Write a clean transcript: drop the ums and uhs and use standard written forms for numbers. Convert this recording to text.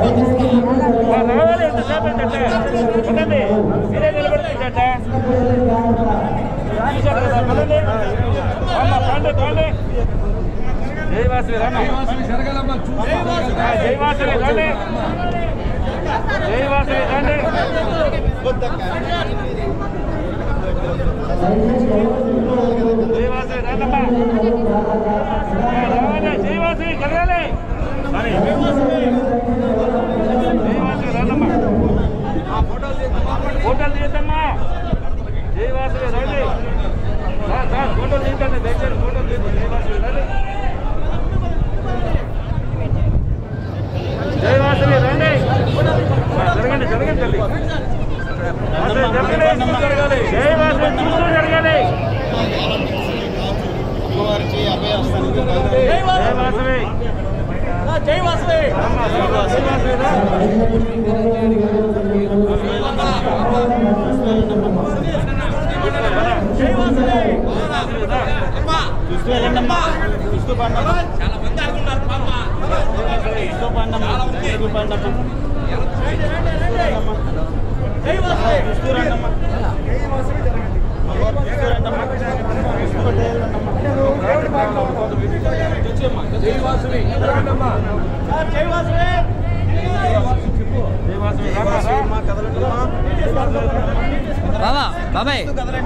రావాలి ఎంతసేపు ఏంటంటే పదండి మీరే నిలబడుతుంది చెట్ట చూశారు కదా పదండి పండి పండి జయవాసవి రామ జయవాసవి రండి జయవాసవి రండి జయవాసవి రండమ్మా రావాలి జయవాసవి కలగాలి జయవాసవి రండమ్మా ఫోటోలు తీద్దామా జయవాసవి రండి సార్ ఫోటోలు తీద్దండి దయచేసి ఫోటోలు తీద్దాం జయవాసవి రండి జయవాసవి రండి జరగండి జరగండి తల్లి జరగాలి జయవాసవి చూస్తూ జరగాలి జయవాసవి జయవాసవి చూస్తూ వెళ్ళండమ్మా చూస్తూ పండమ్మా చాలా మంది ఆగున్నారు చూస్తూ పండమ్మా చూస్తూ పండమ్మా చూస్తూ రండమ్మా చూస్తూ రండమ్మా జయవాసవి జయవాసవి బాబాయ్